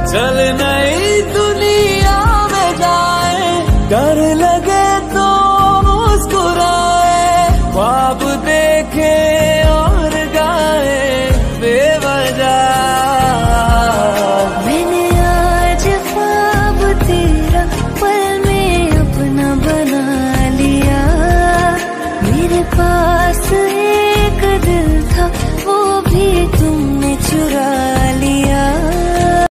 चल नई दुनिया में जाए, डर लगे तो मुस्कुराए, ख्वाब देखे और गाए बेवजह। मैंने आज ख्वाब तेरा पल में अपना बना लिया। मेरे पास एक दिल था वो भी तुमने चुरा